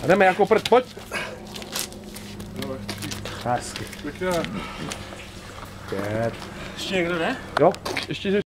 Jdeme jako prd, pojď. Hezky. Ještě někdo ne? Jo, ještě